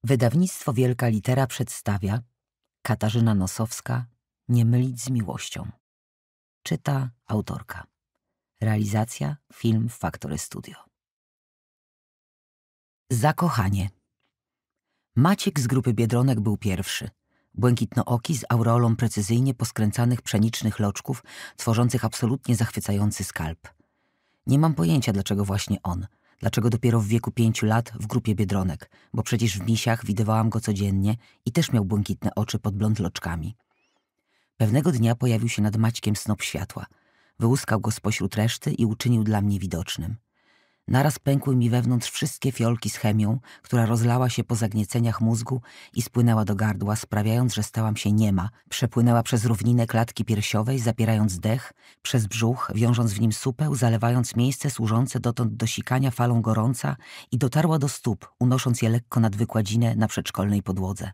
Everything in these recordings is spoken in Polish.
Wydawnictwo Wielka Litera przedstawia Katarzyna Nosowska Nie mylić z miłością. Czyta autorka. Realizacja Film Factory Studio. Zakochanie. Maciek z grupy Biedronek był pierwszy. Błękitnooki z aureolą precyzyjnie poskręcanych pszenicznych loczków, tworzących absolutnie zachwycający skalp. Nie mam pojęcia, dlaczego właśnie on. Dlaczego dopiero w wieku 5 lat w grupie Biedronek, bo przecież w Misiach widywałam go codziennie i też miał błękitne oczy pod blond loczkami. Pewnego dnia pojawił się nad Maćkiem snop światła. Wyłuskał go spośród reszty i uczynił dla mnie widocznym. Naraz pękły mi wewnątrz wszystkie fiolki z chemią, która rozlała się po zagnieceniach mózgu i spłynęła do gardła, sprawiając, że stałam się niema. Przepłynęła przez równinę klatki piersiowej, zapierając dech, przez brzuch, wiążąc w nim supeł, zalewając miejsce służące dotąd do sikania falą gorąca i dotarła do stóp, unosząc je lekko nad wykładzinę na przedszkolnej podłodze.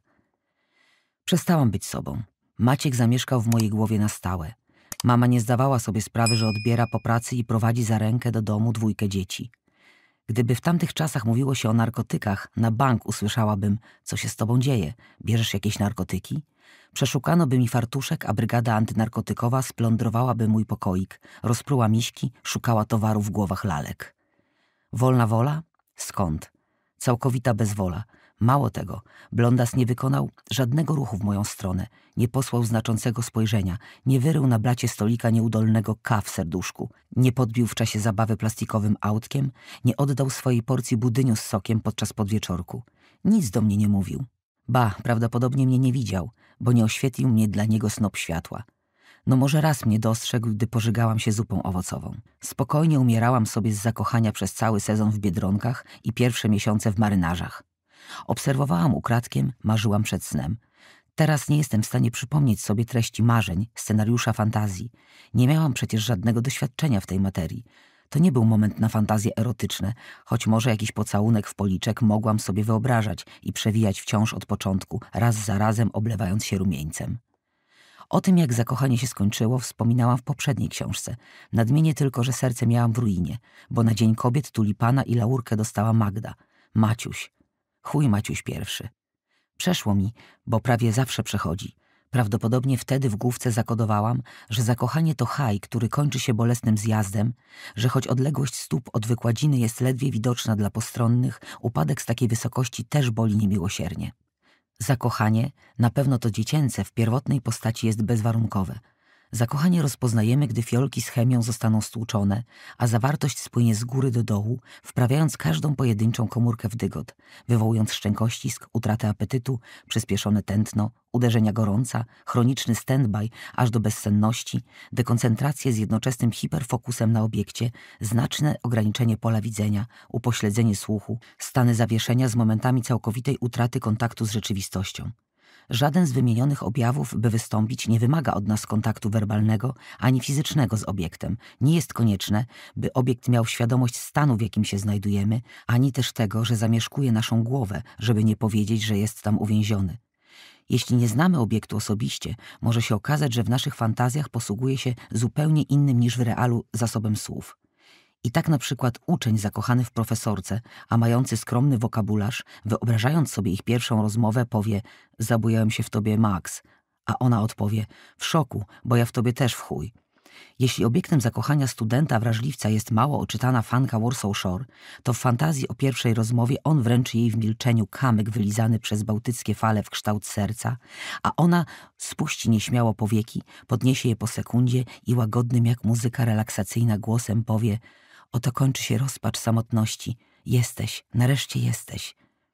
Przestałam być sobą. Maciek zamieszkał w mojej głowie na stałe. Mama nie zdawała sobie sprawy, że odbiera po pracy i prowadzi za rękę do domu 2 dzieci. Gdyby w tamtych czasach mówiło się o narkotykach, na bank usłyszałabym: co się z tobą dzieje? Bierzesz jakieś narkotyki? Przeszukano by mi fartuszek, a brygada antynarkotykowa splądrowałaby mój pokoik, rozpruła miśki, szukała towaru w głowach lalek. Wolna wola? Skąd? Całkowita bezwola. Mało tego, blondas nie wykonał żadnego ruchu w moją stronę, nie posłał znaczącego spojrzenia, nie wyrył na blacie stolika nieudolnego K w serduszku, nie podbił w czasie zabawy plastikowym autkiem, nie oddał swojej porcji budyniu z sokiem podczas podwieczorku. Nic do mnie nie mówił. Ba, prawdopodobnie mnie nie widział, bo nie oświetlił mnie dla niego snop światła. No może raz mnie dostrzegł, gdy pożygałam się zupą owocową. Spokojnie umierałam sobie z zakochania przez cały sezon w Biedronkach i pierwsze miesiące w Marynarzach. Obserwowałam ukradkiem, marzyłam przed snem. Teraz nie jestem w stanie przypomnieć sobie treści marzeń, scenariusza fantazji. Nie miałam przecież żadnego doświadczenia w tej materii. To nie był moment na fantazje erotyczne, choć może jakiś pocałunek w policzek mogłam sobie wyobrażać i przewijać wciąż od początku, raz za razem oblewając się rumieńcem. O tym, jak zakochanie się skończyło, wspominałam w poprzedniej książce. Nadmienię tylko, że serce miałam w ruinie, bo na Dzień Kobiet tulipana i laurkę dostała Magda. Maciuś. Chuj Maciuś pierwszy. Przeszło mi, bo prawie zawsze przechodzi. Prawdopodobnie wtedy w główce zakodowałam, że zakochanie to haj, który kończy się bolesnym zjazdem, że choć odległość stóp od wykładziny jest ledwie widoczna dla postronnych, upadek z takiej wysokości też boli niemiłosiernie. Zakochanie, na pewno to dziecięce, w pierwotnej postaci jest bezwarunkowe. Zakochanie rozpoznajemy, gdy fiolki z chemią zostaną stłuczone, a zawartość spłynie z góry do dołu, wprawiając każdą pojedynczą komórkę w dygot, wywołując szczękościsk, utratę apetytu, przyspieszone tętno, uderzenia gorąca, chroniczny stand-by, aż do bezsenności, dekoncentrację z jednoczesnym hiperfokusem na obiekcie, znaczne ograniczenie pola widzenia, upośledzenie słuchu, stany zawieszenia z momentami całkowitej utraty kontaktu z rzeczywistością. Żaden z wymienionych objawów, by wystąpić, nie wymaga od nas kontaktu werbalnego ani fizycznego z obiektem. Nie jest konieczne, by obiekt miał świadomość stanu, w jakim się znajdujemy, ani też tego, że zamieszkuje naszą głowę, żeby nie powiedzieć, że jest tam uwięziony. Jeśli nie znamy obiektu osobiście, może się okazać, że w naszych fantazjach posługuje się zupełnie innym niż w realu zasobem słów. I tak na przykład uczeń zakochany w profesorce, a mający skromny wokabularz, wyobrażając sobie ich pierwszą rozmowę, powie: zabujałem się w tobie, Max, a ona odpowie: w szoku, bo ja w tobie też w chuj. Jeśli obiektem zakochania studenta wrażliwca jest mało oczytana fanka Warsaw Shore, to w fantazji o pierwszej rozmowie on wręczy jej w milczeniu kamyk wylizany przez bałtyckie fale w kształt serca, a ona spuści nieśmiało powieki, podniesie je po sekundzie i łagodnym jak muzyka relaksacyjna głosem powie: oto kończy się rozpacz samotności. Jesteś, nareszcie jesteś.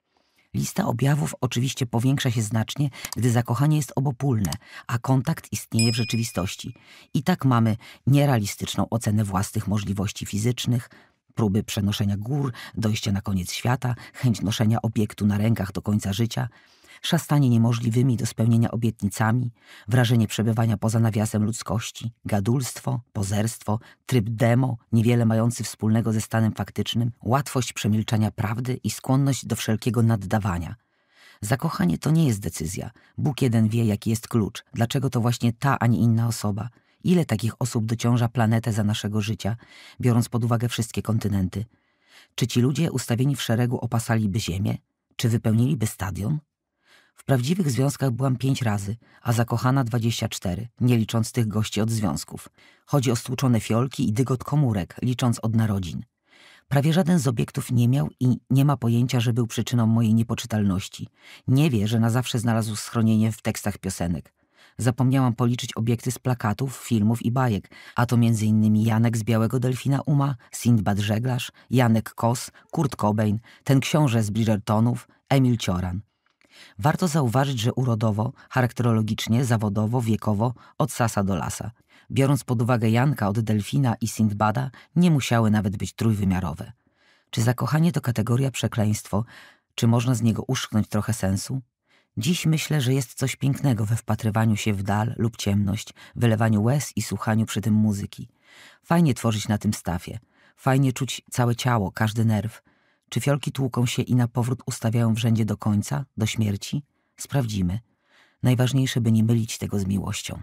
Lista objawów oczywiście powiększa się znacznie, gdy zakochanie jest obopólne, a kontakt istnieje w rzeczywistości. I tak mamy nierealistyczną ocenę własnych możliwości fizycznych, próby przenoszenia gór, dojścia na koniec świata, chęć noszenia obiektu na rękach do końca życia, szastanie niemożliwymi do spełnienia obietnicami, wrażenie przebywania poza nawiasem ludzkości, gadulstwo, pozerstwo, tryb demo, niewiele mający wspólnego ze stanem faktycznym, łatwość przemilczania prawdy i skłonność do wszelkiego naddawania. Zakochanie to nie jest decyzja. Bóg jeden wie, jaki jest klucz, dlaczego to właśnie ta, a nie inna osoba. Ile takich osób dociąża planetę za naszego życia, biorąc pod uwagę wszystkie kontynenty? Czy ci ludzie ustawieni w szeregu opasaliby Ziemię? Czy wypełniliby stadion? W prawdziwych związkach byłam 5 razy, a zakochana 24, nie licząc tych gości od związków. Chodzi o stłuczone fiolki i dygot komórek, licząc od narodzin. Prawie żaden z obiektów nie miał i nie ma pojęcia, że był przyczyną mojej niepoczytalności. Nie wie, że na zawsze znalazł schronienie w tekstach piosenek. Zapomniałam policzyć obiekty z plakatów, filmów i bajek, a to m.in. Janek z Białego Delfina Uma, Sindbad Żeglarz, Janek Kos, Kurt Cobain, ten książę z Bridgertonów, Emil Cioran. Warto zauważyć, że urodowo, charakterologicznie, zawodowo, wiekowo, od sasa do lasa. Biorąc pod uwagę Janka od Delfina i Sindbada, nie musiały nawet być trójwymiarowe. Czy zakochanie to kategoria przekleństwo? Czy można z niego uszczknąć trochę sensu? Dziś myślę, że jest coś pięknego we wpatrywaniu się w dal lub ciemność, wylewaniu łez i słuchaniu przy tym muzyki. Fajnie tworzyć na tym stafie. Fajnie czuć całe ciało, każdy nerw. Czy fiolki tłuką się i na powrót ustawiają w rzędzie do końca, do śmierci? Sprawdzimy. Najważniejsze, by nie mylić tego z miłością.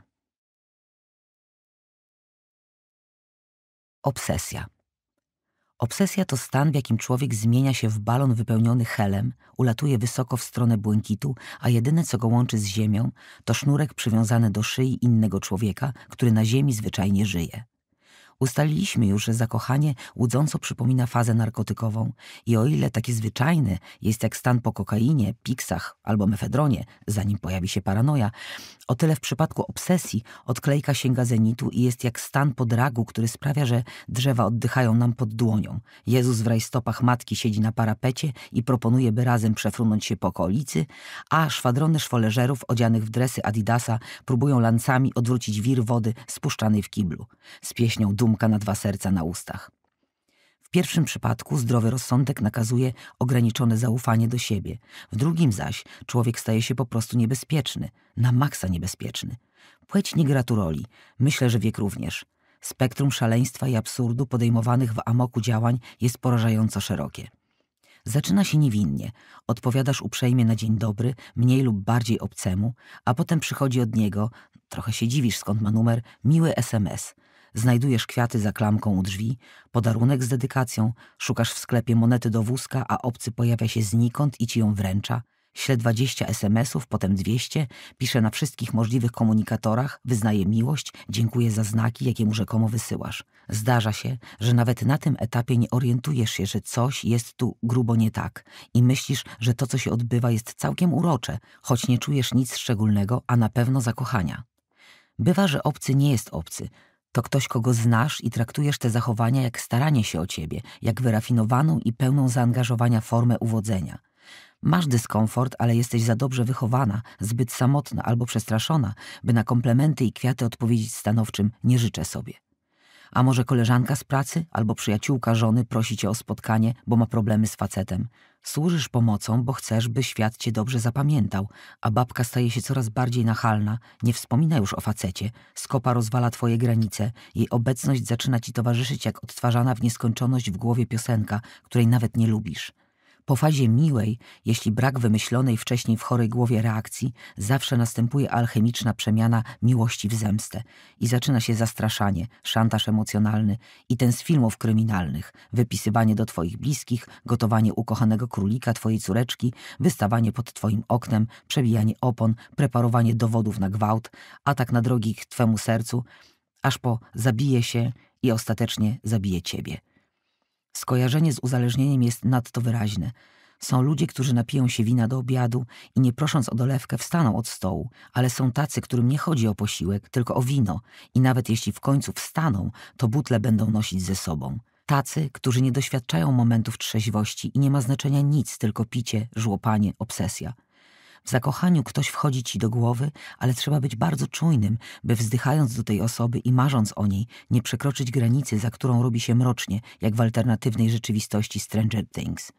Obsesja. Obsesja to stan, w jakim człowiek zmienia się w balon wypełniony helem, ulatuje wysoko w stronę błękitu, a jedyne, co go łączy z ziemią, to sznurek przywiązany do szyi innego człowieka, który na ziemi zwyczajnie żyje. Ustaliliśmy już, że zakochanie łudząco przypomina fazę narkotykową i o ile takie zwyczajne jest jak stan po kokainie, piksach albo mefedronie, zanim pojawi się paranoja, o tyle w przypadku obsesji odklejka sięga zenitu i jest jak stan podragu, który sprawia, że drzewa oddychają nam pod dłonią. Jezus w rajstopach matki siedzi na parapecie i proponuje, by razem przefrunąć się po okolicy, a szwadrony szwoleżerów odzianych w dresy Adidasa próbują lancami odwrócić wir wody spuszczanej w kiblu. Z pieśnią Dumka na 2 serca na ustach. W pierwszym przypadku zdrowy rozsądek nakazuje ograniczone zaufanie do siebie. W drugim zaś człowiek staje się po prostu niebezpieczny, na maksa niebezpieczny. Płeć nie gra tu roli, myślę, że wiek również. Spektrum szaleństwa i absurdu podejmowanych w amoku działań jest porażająco szerokie. Zaczyna się niewinnie, odpowiadasz uprzejmie na dzień dobry, mniej lub bardziej obcemu, a potem przychodzi od niego, trochę się dziwisz skąd ma numer, miły SMS. Znajdujesz kwiaty za klamką u drzwi, podarunek z dedykacją, szukasz w sklepie monety do wózka, a obcy pojawia się znikąd i ci ją wręcza. Śle 20 SMS-ów, potem 200, pisze na wszystkich możliwych komunikatorach, wyznaje miłość, dziękuję za znaki, jakie mu rzekomo wysyłasz. Zdarza się, że nawet na tym etapie nie orientujesz się, że coś jest tu grubo nie tak i myślisz, że to, co się odbywa, jest całkiem urocze, choć nie czujesz nic szczególnego, a na pewno zakochania. Bywa, że obcy nie jest obcy. To ktoś, kogo znasz i traktujesz te zachowania jak staranie się o ciebie, jak wyrafinowaną i pełną zaangażowania formę uwodzenia. Masz dyskomfort, ale jesteś za dobrze wychowana, zbyt samotna albo przestraszona, by na komplementy i kwiaty odpowiedzieć stanowczym nie życzę sobie. A może koleżanka z pracy albo przyjaciółka żony prosi cię o spotkanie, bo ma problemy z facetem. Służysz pomocą, bo chcesz, by świat cię dobrze zapamiętał, a babka staje się coraz bardziej nachalna, nie wspomina już o facecie, skopa rozwala twoje granice, jej obecność zaczyna ci towarzyszyć jak odtwarzana w nieskończoność w głowie piosenka, której nawet nie lubisz. Po fazie miłej, jeśli brak wymyślonej wcześniej w chorej głowie reakcji, zawsze następuje alchemiczna przemiana miłości w zemstę i zaczyna się zastraszanie, szantaż emocjonalny i ten z filmów kryminalnych, wypisywanie do twoich bliskich, gotowanie ukochanego królika twojej córeczki, wystawanie pod twoim oknem, przebijanie opon, preparowanie dowodów na gwałt, atak na drogi k twemu sercu, aż po zabije się i ostatecznie zabije ciebie. Skojarzenie z uzależnieniem jest nadto wyraźne. Są ludzie, którzy napiją się wina do obiadu i nie prosząc o dolewkę wstaną od stołu, ale są tacy, którym nie chodzi o posiłek, tylko o wino i nawet jeśli w końcu wstaną, to butle będą nosić ze sobą. Tacy, którzy nie doświadczają momentów trzeźwości i nie ma znaczenia nic, tylko picie, żłopanie, obsesja. W zakochaniu ktoś wchodzi ci do głowy, ale trzeba być bardzo czujnym, by wzdychając do tej osoby i marząc o niej, nie przekroczyć granicy, za którą robi się mrocznie, jak w alternatywnej rzeczywistości Stranger Things.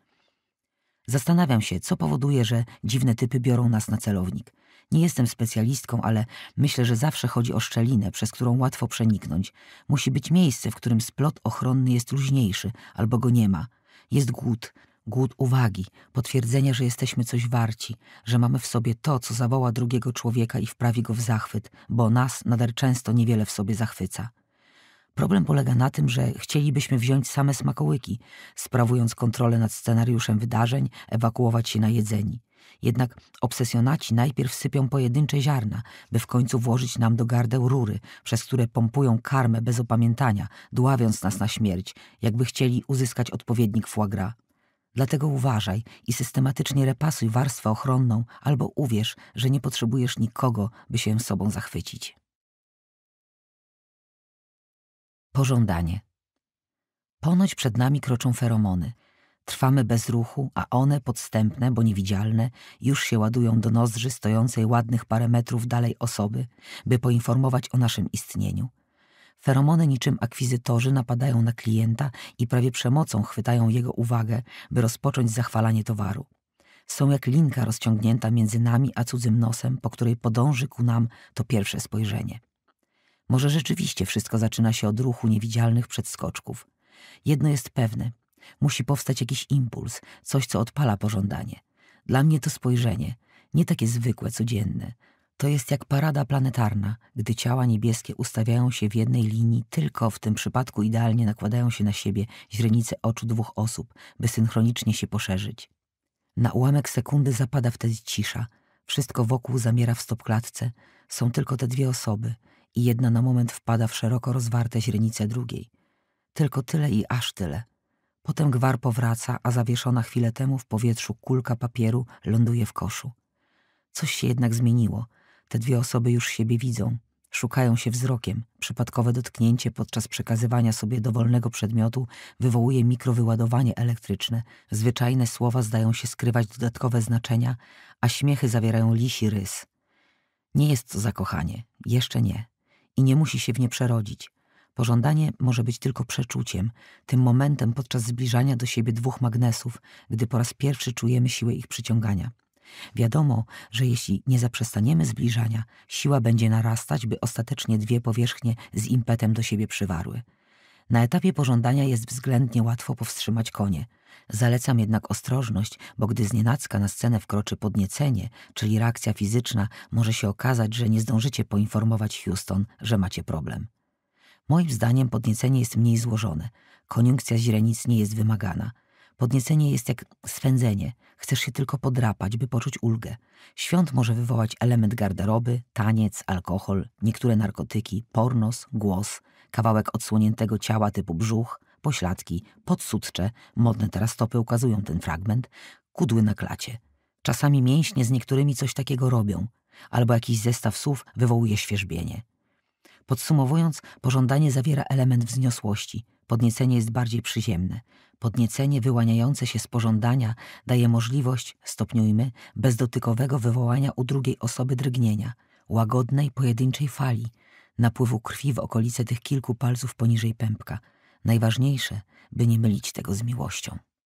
Zastanawiam się, co powoduje, że dziwne typy biorą nas na celownik. Nie jestem specjalistką, ale myślę, że zawsze chodzi o szczelinę, przez którą łatwo przeniknąć. Musi być miejsce, w którym splot ochronny jest luźniejszy, albo go nie ma. Jest głód. Głód uwagi, potwierdzenia, że jesteśmy coś warci, że mamy w sobie to, co zawoła drugiego człowieka i wprawi go w zachwyt, bo nas nader często niewiele w sobie zachwyca. Problem polega na tym, że chcielibyśmy wziąć same smakołyki, sprawując kontrolę nad scenariuszem wydarzeń, ewakuować się najedzeni. Jednak obsesjonaci najpierw sypią pojedyncze ziarna, by w końcu włożyć nam do gardeł rury, przez które pompują karmę bez opamiętania, dławiąc nas na śmierć, jakby chcieli uzyskać odpowiednik foie gras. Dlatego uważaj i systematycznie repasuj warstwę ochronną, albo uwierz, że nie potrzebujesz nikogo, by się sobą zachwycić. Pożądanie. Ponoć przed nami kroczą feromony. Trwamy bez ruchu, a one, podstępne, bo niewidzialne, już się ładują do nozdrzy stojącej ładnych parę metrów dalej osoby, by poinformować o naszym istnieniu. Feromony niczym akwizytorzy napadają na klienta i prawie przemocą chwytają jego uwagę, by rozpocząć zachwalanie towaru. Są jak linka rozciągnięta między nami a cudzym nosem, po której podąży ku nam to pierwsze spojrzenie. Może rzeczywiście wszystko zaczyna się od ruchu niewidzialnych przedskoczków. Jedno jest pewne. Musi powstać jakiś impuls, coś, co odpala pożądanie. Dla mnie to spojrzenie, nie takie zwykłe, codzienne. To jest jak parada planetarna, gdy ciała niebieskie ustawiają się w jednej linii, tylko w tym przypadku idealnie nakładają się na siebie źrenice oczu dwóch osób, by synchronicznie się poszerzyć. Na ułamek sekundy zapada wtedy cisza. Wszystko wokół zamiera w stopklatce. Są tylko te dwie osoby i jedna na moment wpada w szeroko rozwarte źrenice drugiej. Tylko tyle i aż tyle. Potem gwar powraca, a zawieszona chwilę temu w powietrzu kulka papieru ląduje w koszu. Coś się jednak zmieniło. Te dwie osoby już siebie widzą. Szukają się wzrokiem. Przypadkowe dotknięcie podczas przekazywania sobie dowolnego przedmiotu wywołuje mikrowyładowanie elektryczne. Zwyczajne słowa zdają się skrywać dodatkowe znaczenia, a śmiechy zawierają lisi rys. Nie jest to zakochanie. Jeszcze nie. I nie musi się w nie przerodzić. Pożądanie może być tylko przeczuciem, tym momentem podczas zbliżania do siebie dwóch magnesów, gdy po raz pierwszy czujemy siłę ich przyciągania. Wiadomo, że jeśli nie zaprzestaniemy zbliżania, siła będzie narastać, by ostatecznie dwie powierzchnie z impetem do siebie przywarły. Na etapie pożądania jest względnie łatwo powstrzymać konie. Zalecam jednak ostrożność, bo gdy znienacka na scenę wkroczy podniecenie, czyli reakcja fizyczna, może się okazać, że nie zdążycie poinformować Houston, że macie problem. Moim zdaniem podniecenie jest mniej złożone. Koniunkcja źrenic nie jest wymagana. Podniecenie jest jak swędzenie. Chcesz się tylko podrapać, by poczuć ulgę. Świąt może wywołać element garderoby, taniec, alkohol, niektóre narkotyki, pornos, głos, kawałek odsłoniętego ciała typu brzuch, pośladki, podsudcze, modne teraz stopy ukazują ten fragment, kudły na klacie. Czasami mięśnie z niektórymi coś takiego robią, albo jakiś zestaw słów wywołuje świerzbienie. Podsumowując, pożądanie zawiera element wzniosłości, podniecenie jest bardziej przyziemne. Podniecenie wyłaniające się z pożądania daje możliwość, stopniujmy, bezdotykowego wywołania u drugiej osoby drgnienia, łagodnej, pojedynczej fali, napływu krwi w okolice tych kilku palców poniżej pępka. Najważniejsze, by nie mylić tego z miłością.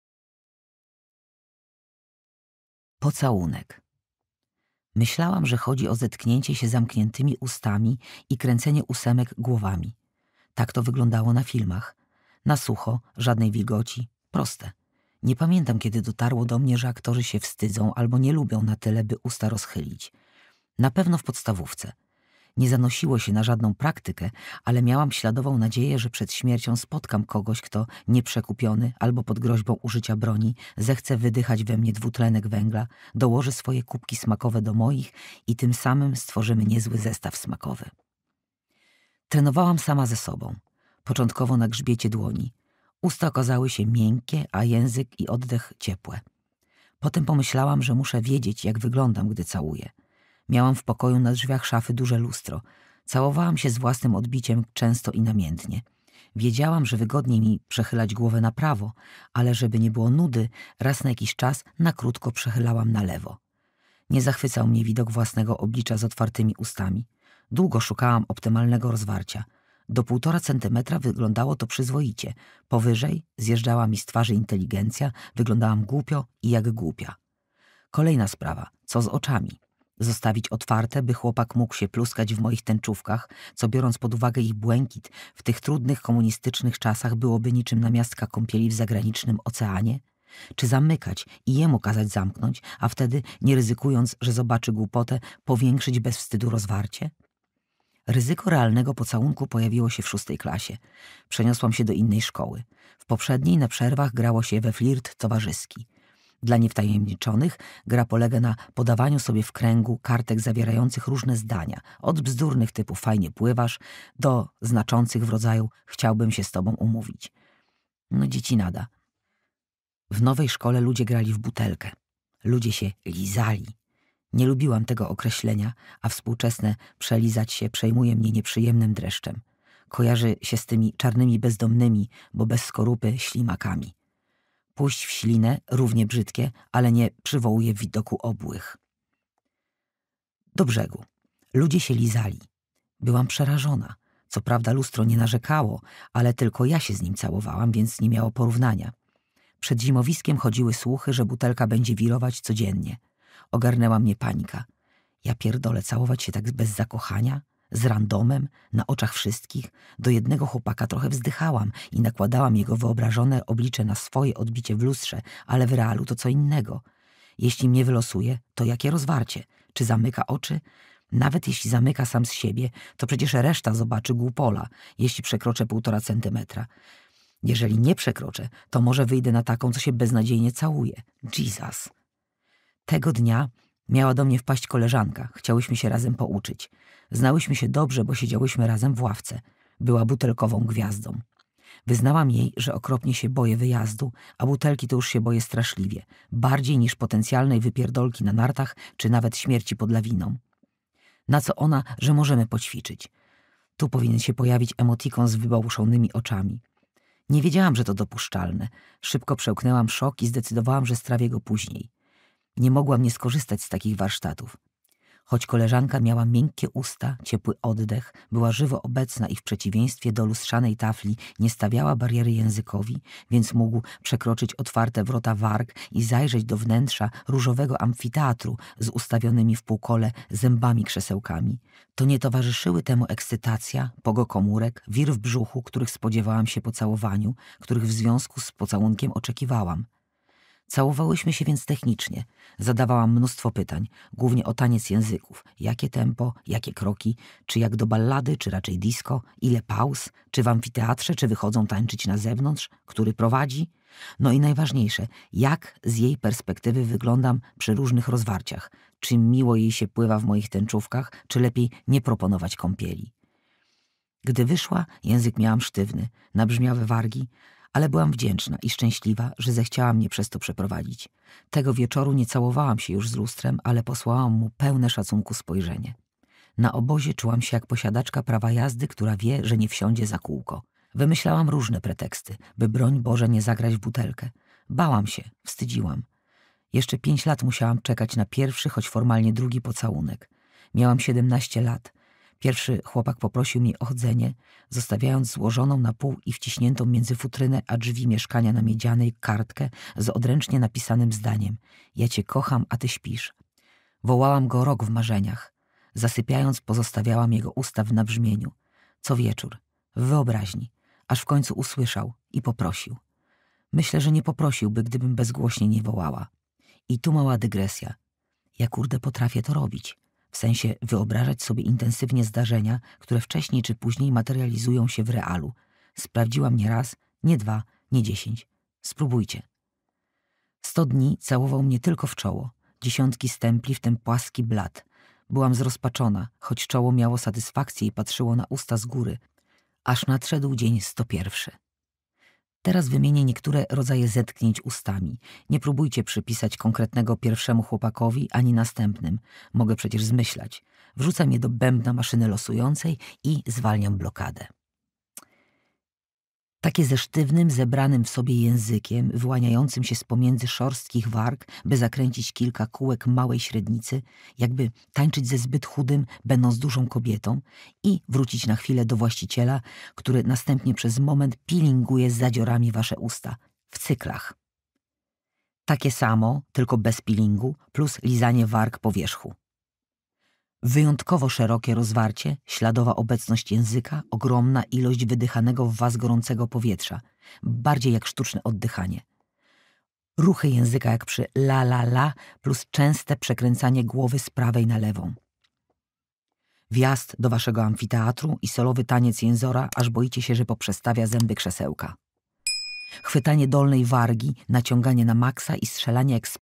Pocałunek. Myślałam, że chodzi o zetknięcie się zamkniętymi ustami i kręcenie ósemek głowami. Tak to wyglądało na filmach. Na sucho, żadnej wilgoci, proste. Nie pamiętam, kiedy dotarło do mnie, że aktorzy się wstydzą albo nie lubią na tyle, by usta rozchylić. Na pewno w podstawówce. Nie zanosiło się na żadną praktykę, ale miałam śladową nadzieję, że przed śmiercią spotkam kogoś, kto nieprzekupiony albo pod groźbą użycia broni zechce wydychać we mnie dwutlenek węgla, dołoży swoje kubki smakowe do moich i tym samym stworzymy niezły zestaw smakowy. Trenowałam sama ze sobą. Początkowo na grzbiecie dłoni. Usta okazały się miękkie, a język i oddech ciepłe. Potem pomyślałam, że muszę wiedzieć, jak wyglądam, gdy całuję. Miałam w pokoju na drzwiach szafy duże lustro. Całowałam się z własnym odbiciem często i namiętnie. Wiedziałam, że wygodniej mi przechylać głowę na prawo, ale żeby nie było nudy, raz na jakiś czas na krótko przechylałam na lewo. Nie zachwycał mnie widok własnego oblicza z otwartymi ustami. Długo szukałam optymalnego rozwarcia. Do 1,5 centymetra wyglądało to przyzwoicie. Powyżej zjeżdżała mi z twarzy inteligencja, wyglądałam głupio i jak głupia. Kolejna sprawa, co z oczami? Zostawić otwarte, by chłopak mógł się pluskać w moich tęczówkach, co biorąc pod uwagę ich błękit, w tych trudnych komunistycznych czasach byłoby niczym namiastka kąpieli w zagranicznym oceanie? Czy zamykać i jemu kazać zamknąć, a wtedy, nie ryzykując, że zobaczy głupotę, powiększyć bez wstydu rozwarcie? Ryzyko realnego pocałunku pojawiło się w 6. klasie. Przeniosłam się do innej szkoły. W poprzedniej na przerwach grało się we flirt towarzyski. Dla niewtajemniczonych gra polega na podawaniu sobie w kręgu kartek zawierających różne zdania, od bzdurnych typu fajnie pływasz, do znaczących w rodzaju chciałbym się z tobą umówić. No dzieci nada. W nowej szkole ludzie grali w butelkę. Ludzie się lizali. Nie lubiłam tego określenia, a współczesne przelizać się przejmuje mnie nieprzyjemnym dreszczem. Kojarzy się z tymi czarnymi bezdomnymi, bo bez skorupy ślimakami. Pójść w ślinę, równie brzydkie, ale nie przywołuje widoku obłych. Do brzegu. Ludzie się lizali. Byłam przerażona. Co prawda lustro nie narzekało, ale tylko ja się z nim całowałam, więc nie miało porównania. Przed zimowiskiem chodziły słuchy, że butelka będzie wirować codziennie. Ogarnęła mnie panika. Ja pierdolę, całować się tak bez zakochania? Z randomem? Na oczach wszystkich? Do jednego chłopaka trochę wzdychałam i nakładałam jego wyobrażone oblicze na swoje odbicie w lustrze, ale w realu to co innego. Jeśli mnie wylosuje, to jakie rozwarcie? Czy zamyka oczy? Nawet jeśli zamyka sam z siebie, to przecież reszta zobaczy głupola, jeśli przekroczę 1,5 centymetra. Jeżeli nie przekroczę, to może wyjdę na taką, co się beznadziejnie całuje. Jesus. Tego dnia miała do mnie wpaść koleżanka. Chciałyśmy się razem pouczyć. Znałyśmy się dobrze, bo siedziałyśmy razem w ławce. Była butelkową gwiazdą. Wyznałam jej, że okropnie się boję wyjazdu, a butelki to już się boję straszliwie. Bardziej niż potencjalnej wypierdolki na nartach, czy nawet śmierci pod lawiną. Na co ona, że możemy poćwiczyć. Tu powinien się pojawić emotikon z wybałuszonymi oczami. Nie wiedziałam, że to dopuszczalne. Szybko przełknęłam szok i zdecydowałam, że strawię go później. Nie mogłam nie skorzystać z takich warsztatów. Choć koleżanka miała miękkie usta, ciepły oddech, była żywo obecna i w przeciwieństwie do lustrzanej tafli nie stawiała bariery językowi, więc mógł przekroczyć otwarte wrota warg i zajrzeć do wnętrza różowego amfiteatru z ustawionymi w półkole zębami-krzesełkami. To nie towarzyszyły temu ekscytacja, pogo komórek, wir w brzuchu, których spodziewałam się po całowaniu, których w związku z pocałunkiem oczekiwałam. Całowałyśmy się więc technicznie. Zadawałam mnóstwo pytań, głównie o taniec języków. Jakie tempo, jakie kroki, czy jak do ballady, czy raczej disco, ile pauz, czy w amfiteatrze, czy wychodzą tańczyć na zewnątrz, który prowadzi. No i najważniejsze, jak z jej perspektywy wyglądam przy różnych rozwarciach. Czy miło jej się pływa w moich tęczówkach, czy lepiej nie proponować kąpieli. Gdy wyszła, język miałam sztywny, nabrzmiałe wargi, ale byłam wdzięczna i szczęśliwa, że zechciała mnie przez to przeprowadzić. Tego wieczoru nie całowałam się już z lustrem, ale posłałam mu pełne szacunku spojrzenie. Na obozie czułam się jak posiadaczka prawa jazdy, która wie, że nie wsiądzie za kółko. Wymyślałam różne preteksty, by broń Boże nie zagrać w butelkę. Bałam się, wstydziłam. Jeszcze 5 lat musiałam czekać na pierwszy, choć formalnie drugi pocałunek. Miałam 17 lat. Pierwszy chłopak poprosił mnie o chodzenie, zostawiając złożoną na pół i wciśniętą między futrynę a drzwi mieszkania na miedzianej kartkę z odręcznie napisanym zdaniem: ja cię kocham, a ty śpisz. Wołałam go rok w marzeniach. Zasypiając pozostawiałam jego usta w nabrzmieniu. Co wieczór, w wyobraźni, aż w końcu usłyszał i poprosił. Myślę, że nie poprosiłby, gdybym bezgłośnie nie wołała. I tu mała dygresja. Ja kurde potrafię to robić. W sensie wyobrażać sobie intensywnie zdarzenia, które wcześniej czy później materializują się w realu. Sprawdziłam nie raz, nie 2, nie 10. Spróbujcie. 100 dni całował mnie tylko w czoło. Dziesiątki stempli, w tym płaski blat. Byłam zrozpaczona, choć czoło miało satysfakcję i patrzyło na usta z góry. Aż nadszedł dzień 101. Teraz wymienię niektóre rodzaje zetknięć ustami. Nie próbujcie przypisać konkretnego pierwszemu chłopakowi ani następnym. Mogę przecież zmyślać. Wrzucam je do bębna maszyny losującej i zwalniam blokadę. Takie ze sztywnym, zebranym w sobie językiem, wyłaniającym się z pomiędzy szorstkich warg, by zakręcić kilka kółek małej średnicy, jakby tańczyć ze zbyt chudym, będąc dużą kobietą, i wrócić na chwilę do właściciela, który następnie przez moment peelinguje z zadziorami wasze usta, w cyklach. Takie samo, tylko bez peelingu, plus lizanie warg po wierzchu. Wyjątkowo szerokie rozwarcie, śladowa obecność języka, ogromna ilość wydychanego w was gorącego powietrza, bardziej jak sztuczne oddychanie. Ruchy języka jak przy la la la plus częste przekręcanie głowy z prawej na lewą. Wjazd do waszego amfiteatru i solowy taniec jęzora, aż boicie się, że poprzestawia zęby krzesełka. Chwytanie dolnej wargi, naciąganie na maksa i strzelanie